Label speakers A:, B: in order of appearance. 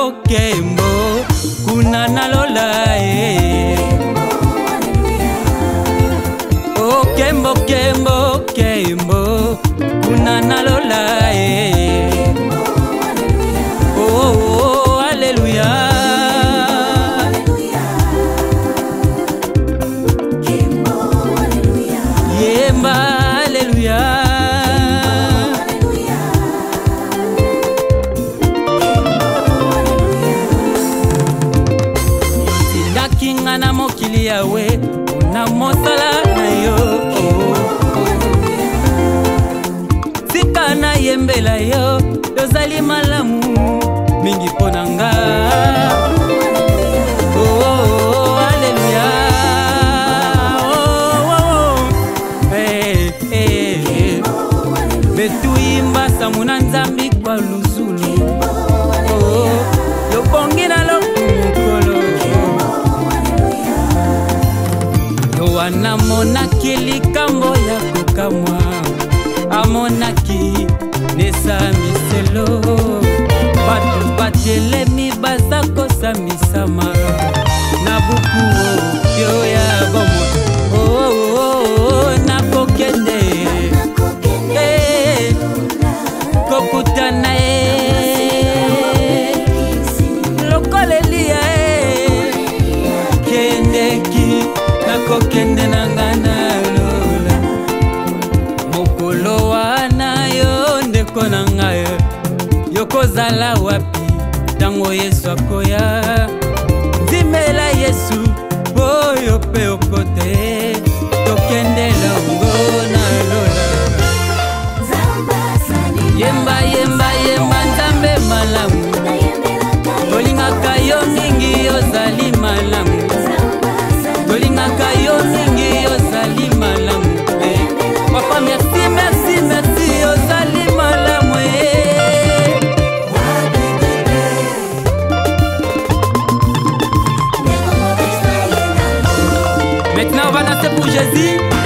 A: kembo kuna nalola oh kembo kembo kembo kuna nalola oh haleluya yemba haleluya kinga na mokili yawe una mosala na yo sika na yembela yo yozali malamu mingi ponanga oh haleluya betuimba samuna nzambi kwa luzulu yobongi na lokolo anamonaki likambo ya kokamwa amonaki nesamiselo bato batelemi baza kosamisama na buku yo ya bomo nakokende kokutana lokolelia kendeki kokende nangana lola mokolo wana yo ndeko nangayo yokozala wapi tango Yesu akoya ndimela Yesu boyo pe okote tokende longo na lola yemba yemba yemba nzambe malamu tolingaka yo mingi yozali malamu tolingaka yo mingi yozali malamu papa merci merci merci yozali malamu maintenant on va danser pour Jésus.